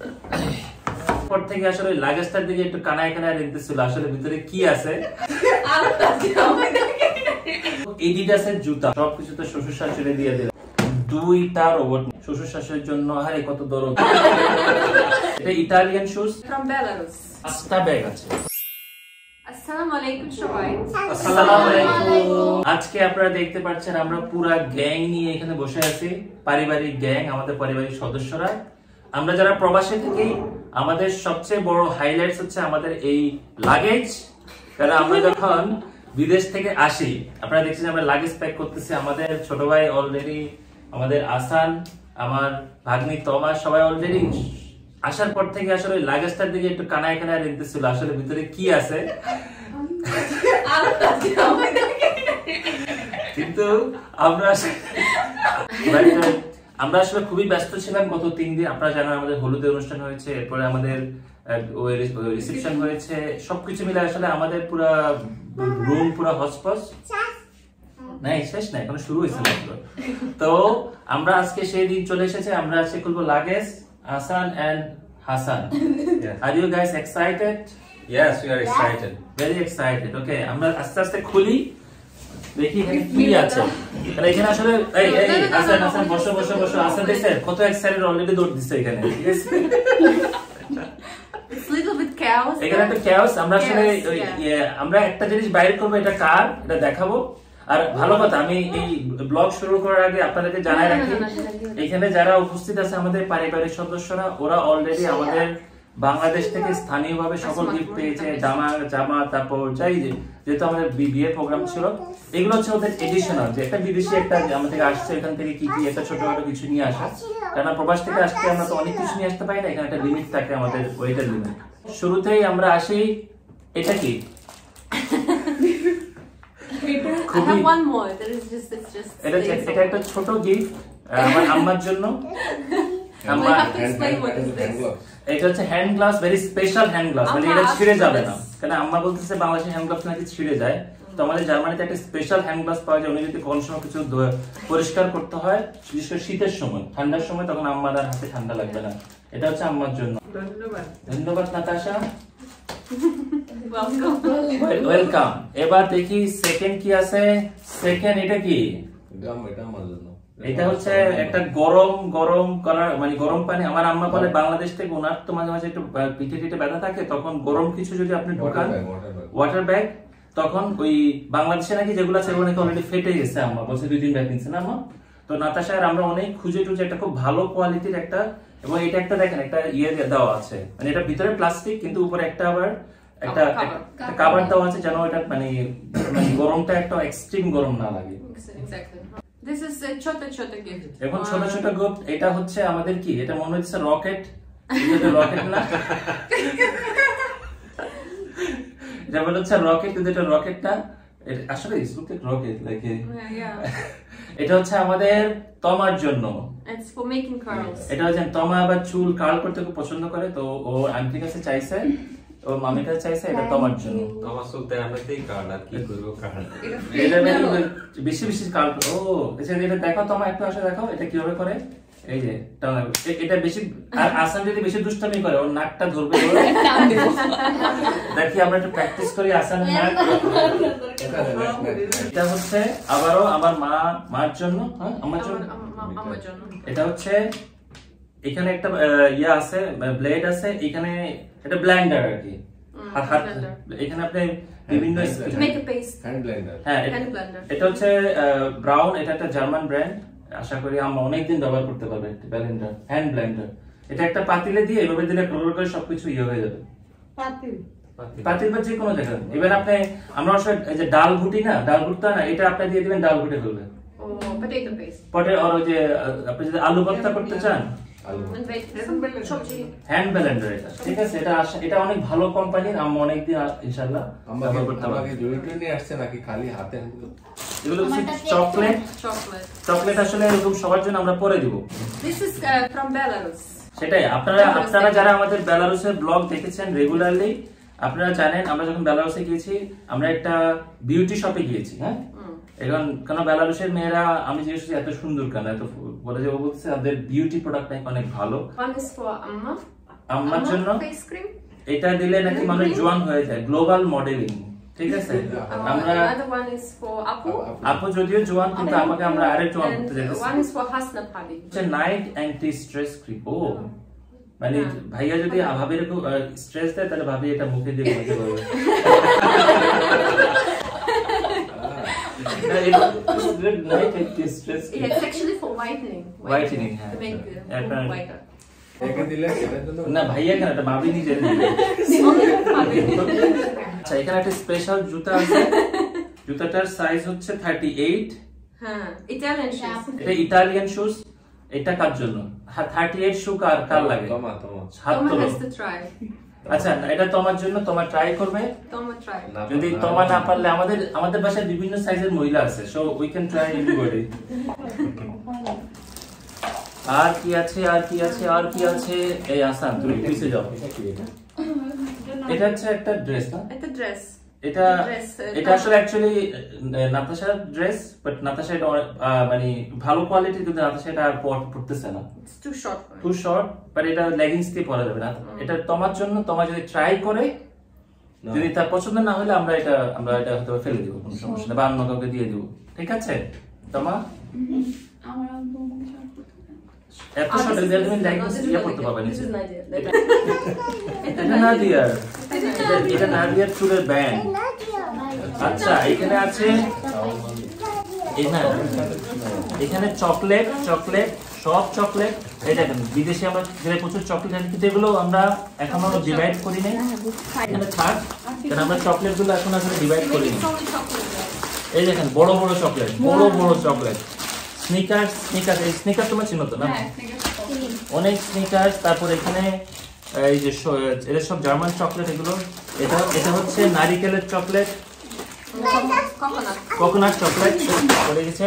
পর থেকে আসলে লাগেজটার দিকে একটু কানায় কানায় দেখতেছিল আসলে ভিতরে কি আছে। এডিডাসের জুতা সবকিছু তো শ্বশুর শাশুড়ি দিয়ে দিল। 2টা রোবট শ্বশুর শাশুড়ির জন্য। আরে কত দরদ। এটা ইতালিয়ান শুজ from Belarus। 5টা ব্যাগ আছে। আসসালামু আলাইকুম সবাই। আসসালামু আলাইকুম। আজকে আপনারা দেখতে পাচ্ছেন আমরা পুরা গ্যাং নিয়ে এখানে বসে আছি, পারিবারিক গ্যাং, আমাদের পারিবারিক সদস্যরা। আমরা যারা প্রবাসে থাকি আমাদের সবচেয়ে বড় হাইলাইটস হচ্ছে আমাদের এই লাগেজ। কারণ আমরা যখন বিদেশ থেকে আসি আপনারা দেখছেন আমরা লাগেজ প্যাক করতেছি। আমাদের ছোট ভাই অলরেডি, আমাদের আসান, আমার ভাগ্নি তমা সবাই অলরেডি আসার পর থেকে আসলে লাগেজটার দিকে একটু কানায় কানায় দেখতেছিল আসলে ভিতরে কি আছে। কিন্তু আমরা আসলে খুবই ব্যস্ত ছিলাম গত 3 দিন। আপনারা জানেন আমাদের হলুদের অনুষ্ঠান হয়েছে, এরপরে আমাদের রিসেপশন হয়েছে, সবকিছু মিলে আসলে আমাদের পুরো রুম পুরো হসপস নাই, শেষ নাই, এখন শুরু হয়েছে মাত্র। তো আমরা আজকে সেই দিন চলে এসেছে। আমরা আজকে খুলবো luggage, Hasan and Hasan. Yeah. Are you guys excited? Yes, we are excited. Very excited. Okay, আমরা আস্তে আস্তে খুলি, দেখি এখানে কি আছে। তাহলে এখানে আসলে এই Hasan বসো। Hasan দেখছে কত এক্সাইটেড, অলরেডি দৌড় দিচ্ছে এখানে, ঠিক আছে? It's little bit chaos. এখানে একটা chaos। আমরা আসলে আমরা একটা জিনিস বাইরে করব, এটা কার, এটা দেখাবো। আর ভালো কথা, আমি এই ব্লগ শুরু করার আগে আপনাদেরকে জানাই রাখি, এখানে যারা উপস্থিত আছে আমাদের পারিবারিক সদস্যরা, ওরা অলরেডি আমাদের বাংলাদেশ থেকে স্থানীয়ভাবে সকল গিফট পেয়েছে, জামা তারপর চাই, যেহেতু আমাদের বিয়ে প্রোগ্রাম ছিল। এগুলো হচ্ছে ওদের এডিশনাল, যে একটা বিদেশি একটা আমাদের থেকে আসছে, এখান থেকে কি একটা ছোটখাটো কিছু নিয়ে আসা। কারণ প্রবাস থেকে আসতে আমরা তো অনেক কিছু নিয়ে আসতে পারি না, এখানে একটা লিমিট থাকে, আমাদের ওয়েটার লিমিট। শুরুতেই আমরা আসি, এটা কি? I have one more. It's just এটা একটা ছোট গিফট আমার আম্মার জন্য। আম্মা explain what is this? এটা হচ্ছে hand gloves, very special hand gloves, মানে এটা ছিঁড়ে যাবে না। কারণ আম্মা বলতেছে বাংলাদেশে হ্যান্ড গ্লাভস নাকি ছিঁড়ে যায়, তো আমাদের জার্মানিতে একটা স্পেশাল হ্যান্ড গ্লাভস পাওয়া যায়। উনি যদি কোন সময় কিছু পরিষ্কার করতে হয়, বিশেষ করে শীতের সময়, ঠান্ডার সময়, তখন আম্মার আর হাতে ঠান্ডা লাগবে না। এটা হচ্ছে আম্মার জন্য। ধন্যবাদ নাতাশা। ওয়েলকাম। এবার দেখি সেকেন্ড কি আছে। সেকেন্ড এটা কি? এটা হচ্ছে একটা গরম করার, মানে গরম পানি। আমার আম্মা বলে বাংলাদেশ থেকে ওনার তো মাঝে মাঝে একটু পিঠে টিঠে ব্যথা থাকে, তখন গরম কিছু যদি আপনি ঢোকান, ওয়াটার ব্যাগ, তখন ওই বাংলাদেশে নাকি যেগুলো আছে সেগুলো নাকি অলরেডি ফেটে গেছে। আম্মা বলছে 2-3 ব্যাগ কিনছে না আম্মা। তো নাতাশা আর আমরা অনেক খুঁজে টুজে একটা খুব ভালো কোয়ালিটির একটা, এবং এটা একটা দেখেন একটা ইয়ে দেওয়া আছে, মানে এটা ভিতরে প্লাস্টিক কিন্তু উপরে একটা আবার একটা কভার দেওয়া আছে, যেন এটা মানে গরমটা একটা এক্সট্রিম গরম না লাগে। Exactly. This is a ছোট gift. এখন ছোট গিফট। এটা হচ্ছে আমাদের কি, এটা মনে হচ্ছে রকেট। এটা রকেট না, এটা মনে হচ্ছে রকেট, কিন্তু এটা রকেট না। আসলে it's look like rocket, like এটা হচ্ছে আমাদের তমার জন্য। It's for making curls. এটা হচ্ছে তমা আবার চুল কার্ল করতে খুব পছন্দ করে, তো ও আন্টির কাছে চাইছে, ও মামির কাছে চাইছে, এটা তোমার জন্য। আমার চুলতে আমরাতেই কার্ল, আর কি করব কার্ল। এটা বেশি কার্ল। ও আচ্ছা, এটা দেখো তোমার একটু আসে, দেখো এটা কিভাবে করে। এই যে এটা বেশি, আর আসান যদি বেশি দুষ্টামি করে ওর নাকটা ধরবে। দেখি আমরা একটু প্র্যাকটিস করি আসানের নাক। এটা হচ্ছে আবারও আমার মার জন্য, হ্যাঁ আমার জন্য। এটা হচ্ছে এখানে একটা ইয়া আছে, ব্লেড আছে এখানে, এটা ব্লেন্ডার আর কি। হাত এখানে আপনি বিভিন্ন হ্যান্ড ব্লেন্ডার। হ্যাঁ, এটা হচ্ছে ব্রাউন, এটা একটা জার্মান ব্র্যান্ড। আশা করি আমরা অনেকদিন ব্যবহার করতে পারবে। Blender, hand blender. এটা একটা পাতিলে দিয়ে এভাবে দিলে ক্লোর করে সবকিছু ইয়ে হয়ে যাবে। পাতিল বা যে কোনো জায়গা। এবার আপনি, আমরা আসলে এই যে ডাল ঘুটি না, ডাল ঘুটতা না, এটা আপনি দিয়ে দিবেন, ডাল ঘুটে ফেলবে। Potato paste. আর ওই যে আপনি যদি আলু ভর্তা করতে চান, হ্যান্ড ব্লেন্ডার এটা, ঠিক আছে? এটা অনেক ভালো কোম্পানির, আমরা অনেকদিন ইনশাআল্লাহ ব্যবহার করতে পারবো। আমাকে জড়িত নিয়ে আসছে নাকি খালি হাতে? এগুলো হচ্ছে চকলেট আসলে এরকম সবার জন্য আমরা পরে দিব। This is from Belarus. সেটাই, আপনারা যারা আমাদের বেলারুসের ব্লগ দেখেছেন রেগুলারলি, আপনারা জানেন আমরা যখন বেলারুসে গিয়েছি আমরা একটা বিউটি শপে গিয়েছি। হ্যাঁ, এখন কেন বেলারুসের মেয়েরা, আমি জিজ্ঞেস করছি এত সুন্দর কেন, এত বলে যে ও বলছে আমাদের বিউটি প্রোডাক্ট অনেক ভালো। One is for Amma আম্মার জন্য face cream. এটা দিলে নাকি মানুষ জোয়ান হয়ে যায়, গ্লোবাল মডেলিং, ঠিক আছে? আমরা Another one is for Apu. আপু যদিও জোয়ান, কিন্তু আমাকে আমরা আরেক জোয়ান And করতে যাচ্ছি। one is for Hasna Bhabi. Night anti stress cream. ও মানে ভাইয়া যদি ভাবির একটু স্ট্রেস দেয় তাহলে ভাবি এটা মুখে দিয়ে বলতে পারবে। Night anti stress Yeah, it's actually for whitening. Whitening, To make the yeah. hair whiter. একে দিলে সেটার জন্য না ভাইয়া কেন, এটা ভাবি নিজে দিবে। Only Bhabi. আচ্ছা, এখানে একটা স্পেশাল জুতা আছে, জুতাটার সাইজ হচ্ছে 38। Huh. Italian shoes. এটা ইতালিয়ান শুজ। এটা কার জন্য? 38 শু কার লাগে? তোমা হাত Toma তোলো। has to try. আচ্ছা, এটা তোমার জন্য, তোমার ট্রাই করবে। Toma try. যদি তোমার না পারলে আমাদের বাসায় বিভিন্ন সাইজের মহিলা আছে, so we can try everybody. আর কি আছে, আর কি আছে, আর কি আছে? এই আসান, তুমি পিছে যাও। এটা হচ্ছে একটা ড্রেস না? It's a dress. এটা Dress, এটা আসলে অ্যাকচুয়ালি নাতাশার ড্রেস, বাট নাতাশা এটা মানে ভালো কোয়ালিটি, কিন্তু নাতাশা এটা আর পড়তেছে না, It's too short for to me. Short. But এটা লেগিংস দিয়ে পরা যাবে না। এটা তোমার জন্য, তোমার যদি ট্রাই করে, যদি তার পছন্দ না হলে আমরা এটা হয়তো ফেলে দিব, কোনো সমস্যা নেই, বা অন্য কাউকে দিয়ে দিব, ঠিক আছে? তোমার এত শর্ট This is- তুমি no, লেগিংস this is দিয়ে not পড়তে Nadia. পারবে না। This is Nadia. এটা নাদিয়ার, এটা নাদিয়ার চুলের ব্যান্ড। আচ্ছা, এখানে আছে এখানে চকলেট, সব চকলেট। এই দেখেন, বিদেশে আমরা যে প্রচুর চকলেট আনি, কিন্তু এগুলো আমরা এখনো ডিভাইড করি নাই। এখানে থাক, কারণ আমরা চকলেট গুলো এখন আসলে ডিভাইড করি It's না। only chocolate. এই দেখেন বড় বড় চকলেট, বড় চকলেট। স্নিকার্স, এই স্নিকার তোমরা চিনো তো না? অনেক স্নিকার্স। তারপর এখানে এই যে এটা সব জার্মান চকলেট, এগুলো। এটা হচ্ছে নারিকেলের চকলেট, Coconut. কোকোনাট চকলেট পড়ে গেছে।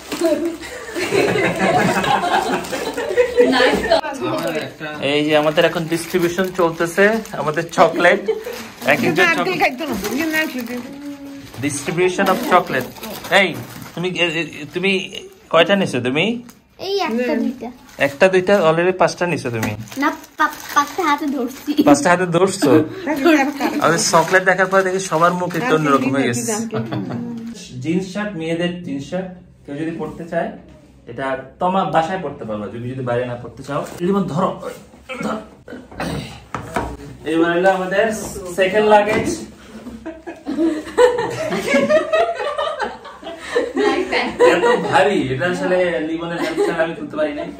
এই যে আমাদের এখন ডিস্ট্রিবিউশন চলতেছে আমাদের চকলেট, এক একজন ডিস্ট্রিবিউশন অফ চকলেট। এই তুমি কয়টা নিছো? তুমি এই একটা দুইটা অলরেডি 5টা নিছো তুমি? না, 5টা হাতে ধরছি। 5টা হাতে ধরছো? আমাদের চকলেট দেখার পর দেখি সবার মুখ একটু অন্যরকম হয়ে গেছে। জিন্স শার্ট, মেয়েদের জিন্স শার্ট কেউ যদি পড়তে চায়, এটা তোমার বাসায় পড়তে পারবা, যদি বাইরে না পড়তে চাও। ধরো, এবার হলো আমাদের সেকেন্ড লাগেজ। এত ভারী, এটা আসলে লিবনের হেল্প ছাড়া আমি তুলতে পারি নাই।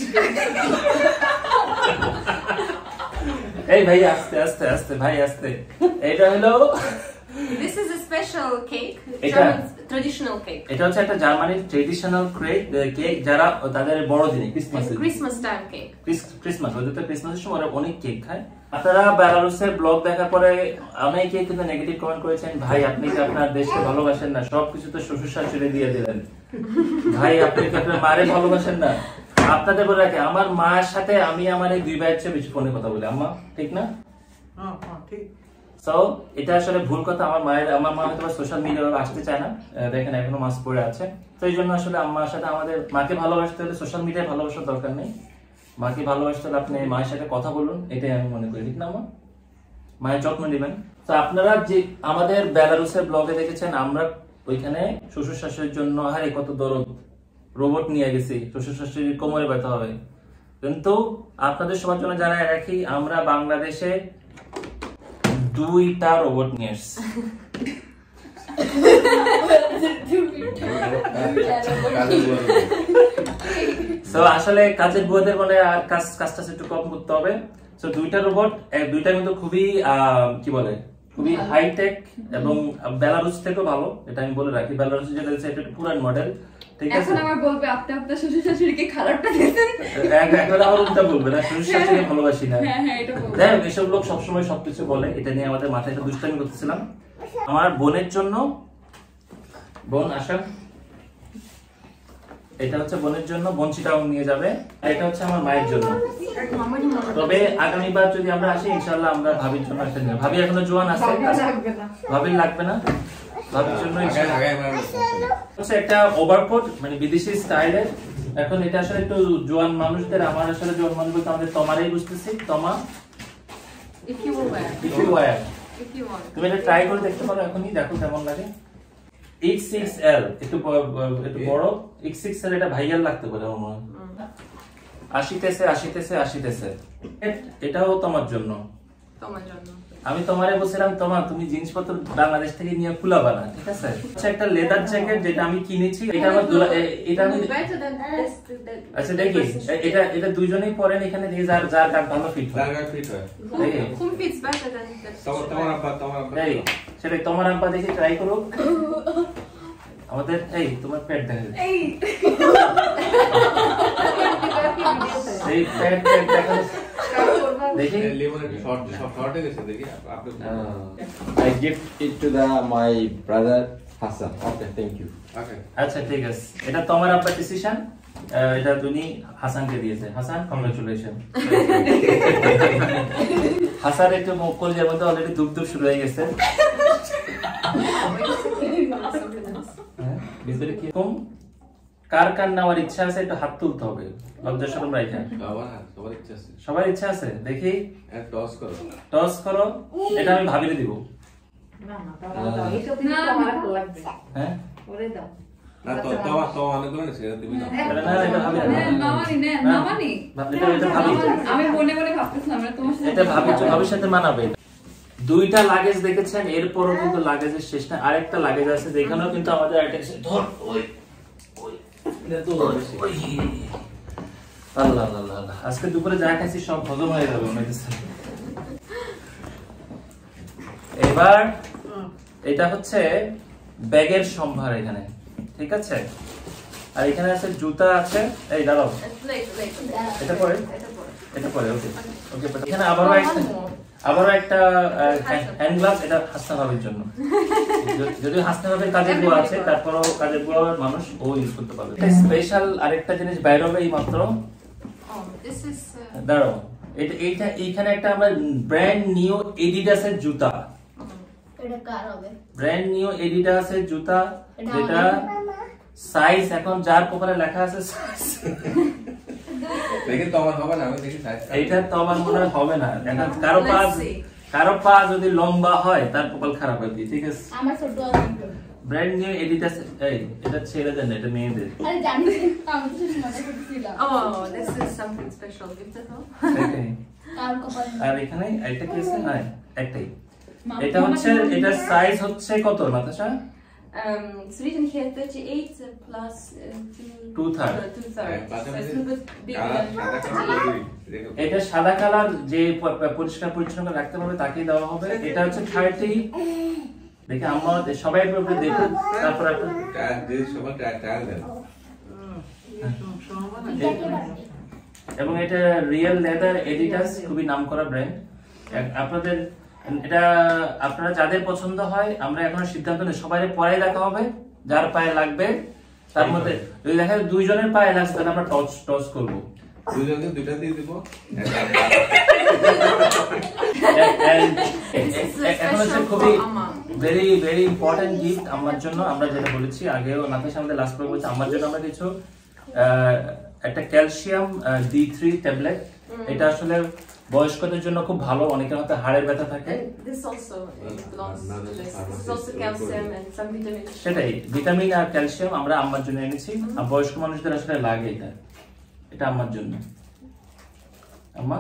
এই ভাই আস্তে আস্তে আস্তে, ভাই আস্তে। এটা হলো This is a special cake, এটা- German traditional cake. এটা হচ্ছে একটা জার্মানির ট্রেডিশনাল কেক, যারা তাদের বড়দিনে Christmas It's Christmas time cake. Christmas ওদের তো ক্রিসমাসের সময় ওরা অনেক কেক খায়। আপনারা বেলারুসের ব্লগ দেখার পরে অনেকেই কিন্তু নেগেটিভ কমেন্ট করেছেন, ভাই আপনি কি আপনার দেশকে ভালোবাসেন না, সবকিছু তো শ্বশুর শাশুড়ি দিয়ে দিলেন। ভাই আপনি কি আপনার মারে ভালোবাসেন না? আপনাদের বলে রাখে, আমার মায়ের সাথে আমি আমার এই 2 ভাইয়ের চেয়ে বেশি ফোনে কথা বলি। আম্মা ঠিক না? ঠিক। সো এটা আসলে ভুল কথা। আমার মা হয়তো সোশ্যাল মিডিয়ায় আসতে চায় না, দেখেন এখনো মাস্ক পরে আছে। তো এই জন্য আসলে আম্মার সাথে আমাদের, মাকে ভালোবাসতে হলে সোশ্যাল মিডিয়ায় ভালোবাসার দরকার নেই। মাকে ভালোবাসতে হলে আপনি মায়ের সাথে কথা বলুন, এটাই আমি মনে করি, ঠিক না? আমার মায়ের যত্ন নেবেন। তো আপনারা যে আমাদের বেলারুসের ব্লগে দেখেছেন, আমরা ওইখানে শ্বশুর শাশুড়ির জন্য আরে কত দরদ, রোবট নিয়ে গেছি, শ্বশুর শাশুড়ির কোমরে ব্যথা হবে। কিন্তু আপনাদের সবার জন্য জানাই রাখি, আমরা বাংলাদেশে 2টা রোবট নিয়ে এসেছি। আসলে কাজের বুয়াদের মানে কাজটা একটু কম করতে হবে। 2টা রোবট, 2টা কিন্তু খুবই কি বলে, খুবই হাইটেক এবং বেলারুস থেকেও ভালো, এটা আমি বলে রাখি। বেলারুস যেটা আছে এটা পুরান মডেল, ঠিক আছে? এখন আমার বলবে আপনি আপনার শ্বশুর শাশুড়িকে খারাপটা দিয়েছেন। এখন আমার উল্টা বলবে না, শ্বশুর শাশুড়ি ভালোবাসি না। হ্যাঁ, এটা বলবে। দেখ, এসব লোক সবসময় সবকিছু বলে, এটা নিয়ে আমাদের মাথায় একটা দুষ্টামি করতেছিলাম। আমার বোনের জন্য, বোন আসা, এটা হচ্ছে বোনের জন্য, বোন চিটাও নিয়ে যাবে। আর এটা হচ্ছে আমার মায়ের জন্য। তবে আগামীবার যদি আমরা আসি, ইনশাআল্লাহ আমরা ভাবির জন্য একটা নিয়ে, ভাবি এখনো জোয়ান আছে, ভাবির লাগবে না, ভাবির জন্য হচ্ছে একটা ওভারকোট, মানে বিদেশি স্টাইলের। এখন এটা আসলে একটু জোয়ান মানুষদের, আমার আসলে জোয়ান মানুষ বলতে আমাদের তমারাই বুঝতেছি, তমা If you will wear. If you wear. If you want. তুমি এটা ট্রাই করে দেখতে পারো এখনই, দেখো কেমন লাগে। XXL একটু বড়, XXL এটা ভাইয়াল লাগতে পারে আমার মনে হয়। আসিতেছে। এটাও তোমার জন্য। তোমার জন্য। আমি তোমারে বলছিলাম তুমি জিনিসপত্র বাংলাদেশ থেকে নিয়ে খুলাবা না, ঠিক আছে? হচ্ছে একটা লেদার জ্যাকেট যেটা আমি কিনেছি, এটা আমার এটা আমি আচ্ছা দেখি, এটা দুইজনেই পরেন এখানে দিয়ে, যার গায়ে ভালো ফিট হয়। Whom fits better than that? তোমার আব্বা এই সেটাই তোমার আব্বা দেখে ট্রাই করো। আমাদের এই তোমার পেট দেখা যায়, এই পেট দেখা দেখি। I gift it to my brother Hassan. Okay, thank you. আচ্ছা ঠিক আছে, এটা তোমার আব্বার ডিসিশন, এটা তুমি হাসানকে দিয়েছে। হাসান, কংগ্রাচুলেশন। হাসান একটু কলজের মধ্যে অলরেডি ধুপ শুরু হয়ে গেছে। ভিতরে কি কম কার নেওয়ার ইচ্ছা আছে? একটু হাত তুলতে হবে, লজ্জা শরম রাইখা। সবার ইচ্ছা আছে? দেখি টস করো। এটা আমি ভাবিয়ে দিব। হ্যাঁ ভবিষ্যতে মানাবে। দুইটা লাগেজ দেখেছেন, এরপরও কিন্তু লাগেজের শেষ না, আরেকটা লাগেজ আছে যেখানেও কিন্তু আমাদের আল্লাহ আজকে দুপুরে যা খাইছি সব হজম হয়ে যাবে। এবার এটা হচ্ছে ব্যাগের সম্ভার এখানে, ঠিক আছে? আর এখানে আছে জুতা আছে, এই দাঁড়াও, এটা পরে ওকে। এখানে আবারও একটা হ্যান্ড গ্লাভস, এটা হাসনা ভাবির জন্য। যদিও হাসনা ভাবির কাজের বুয়া আছে, তারপরও কাজের বুয়া মানুষ, ও ইউজ করতে পারবে। স্পেশাল আরেকটা জিনিস বাইরে হবে এই মাত্র, দাঁড়াও। এইটা এইখানে একটা আমরা ব্র্যান্ড নিউ এডিডাসের জুতা, ব্র্যান্ড নিউ এডিডাসের জুতা, যেটা সাইজ এখন যার কপালে লেখা আছে সাইজ, এইটা তো আমার মনে হয় হবে না। এখন কারো পা যদি লম্বা হয় তার কপাল খারাপ হবে, ঠিক আছে? ব্র্যান্ড নিউ এডিডাস, এই এটা ছেড়ে দেন, এটা মেয়েদের। This is something special. Gift at all? আর এখানে একটা কি আছে? হ্যাঁ একটাই। এটা হচ্ছে, এটার সাইজ হচ্ছে কত Natasha? It's written here 38 plus 2/3. এটা সাদা কালার, যে পরিষ্কার পরিচ্ছন্ন রাখতে পারবে তাকেই দেওয়া হবে। এটা হচ্ছে 30। দেখে আমরা সবাই একবার দেখুন, তারপর এবং এটা রিয়েল লেদার এডিডাস, খুবই নামকরা ব্র্যান্ড। আপনাদের এটা আপনারা যাদের পছন্দ হয়, আমরা এখন সিদ্ধান্ত নেই সবাই পরে দেখা হবে, যার পায়ে লাগবে তার মধ্যে। যদি দেখা যায় দুইজনের পায়ে লাগছে তাহলে আমরা টস করবো, দুইজনকে দুইটা দিয়ে দিব। এখন হচ্ছে খুবই ভেরি ভেরি ইম্পর্টেন্ট গিফট আমার জন্য। আমরা যেটা বলেছি আগেও, নাফিস আমাদের লাস্ট করে বলছি, আমার জন্য আমরা কিছু একটা ক্যালসিয়াম D3 ট্যাবলেট। এটা আসলে বয়স্কদের জন্য খুব ভালো, অনেকের হাতে হাড়ের ব্যথা থাকে। সেটাই, ভিটামিন আর ক্যালসিয়াম আমরা আম্মার জন্য এনেছি, আর বয়স্ক মানুষদের আসলে লাগে এটা। এটা আম্মার জন্য। আম্মা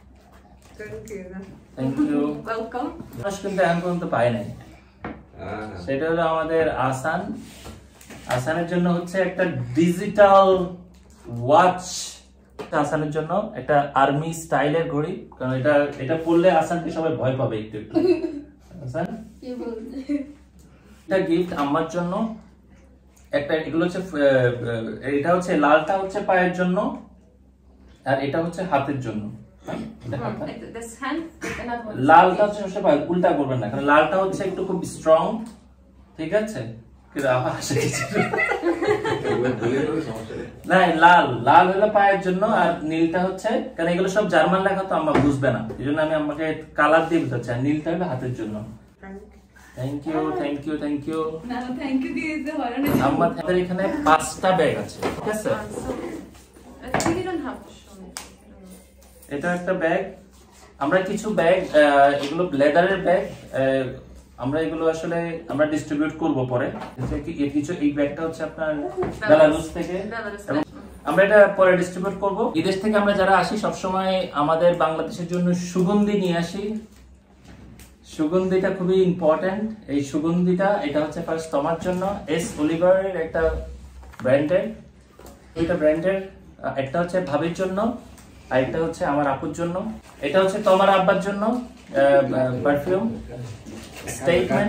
থ্যাংক ইউ, ওয়েলকাম। কিন্তু এখন পর্যন্ত পাই নাই, সেটা হলো আমাদের আসানের জন্য হচ্ছে একটা ডিজিটাল ওয়াচ। আসানের জন্য একটা আর্মি স্টাইলের ঘড়ি, কারণ এটা পরলে আসানকে সবাই ভয় পাবে একটু একটু। আসান এটা গিফট আমার জন্য। একটা এগুলো হচ্ছে, এটা হচ্ছে লালটা হচ্ছে পায়ের জন্য, আর এটা হচ্ছে হাতের জন্য। লালটা হচ্ছে সবসময় উল্টা করবেন না, কারণ লালটা হচ্ছে একটু খুব স্ট্রং, ঠিক আছে? লাল হলো পায়ের জন্য, আর নীলটা হচ্ছে, কারণ এগুলো সব জার্মান লেখা তো আম্মা বুঝবে না, এই জন্য আমি আমাকে কালার দিয়ে বুঝাচ্ছি। আর নীলটা হলো হাতের জন্য। Thank you thank you thank you. আমাদের এখানে 5টা ব্যাগ আছে, ঠিক আছে? এটা একটা ব্যাগ, আমরা কিছু ব্যাগ, এগুলো লেদারের ব্যাগ, আমরা এগুলো আসলে আমরা ডিস্ট্রিবিউট করব পরে। কিছু এই ব্যাগটা হচ্ছে আপনার বেলারুস থেকে, এবং আমরা এটা পরে ডিস্ট্রিবিউট করব। বিদেশ থেকে আমরা যারা আসি সবসময় আমাদের বাংলাদেশের জন্য সুগন্ধি নিয়ে আসি। সুগন্ধিটা খুবই ইম্পর্টেন্ট। এই সুগন্ধিটা এটা হচ্ছে ফার্স্ট তোমার জন্য, এস অলিভারের একটা ব্র্যান্ডের, দুইটা ব্র্যান্ডের, একটা হচ্ছে ভাবির জন্য আর একটা হচ্ছে আমার আপুর জন্য। এটা হচ্ছে তোমার আব্বার জন্য পারফিউম স্টেটমেন্ট,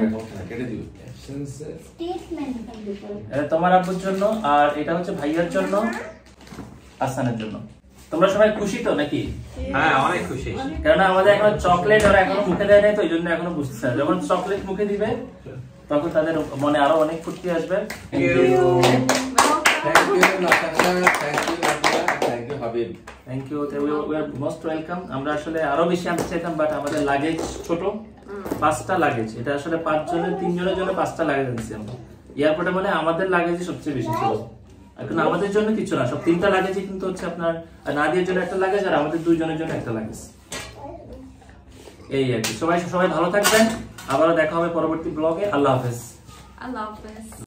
এটা তোমার আব্বুর জন্য, আর এটা হচ্ছে ভাইয়ার জন্য, আসানের জন্য। তোমরা সবাই খুশি তো নাকি? হ্যাঁ, অনেক খুশি। কারণ আমাদের এখন চকলেট ওরা এখনো মুখে দেয় নাই, তো এই জন্য এখনো বুঝতেছে না। যখন চকলেট মুখে দিবে তখন তাদের মনে আরো অনেক ফুর্তি আসবে। Thank you, we are most welcome. আমরা আসলে আরো বেশি আনতে চাইতাম, বাট আমাদের লাগেজ ছোট, 5টা লাগেজ। এটা আসলে 5 জনের 3 জনের জন্য 5টা লাগেজ আনছি আমরা। এয়ারপোর্টে মানে আমাদের লাগেজই সবচেয়ে বেশি ছিল। এখন আমাদের জন্য কিছু না, সব 3টা লাগেজই কিন্তু হচ্ছে আপনার নাদিয়ার জন্য একটা লাগেজ আর আমাদের 2 জনের জন্য একটা লাগেজ। এই আর কি। সবাই ভালো থাকবেন, আবারও দেখা হবে পরবর্তী ব্লগে। আল্লাহ হাফেজ। I love this.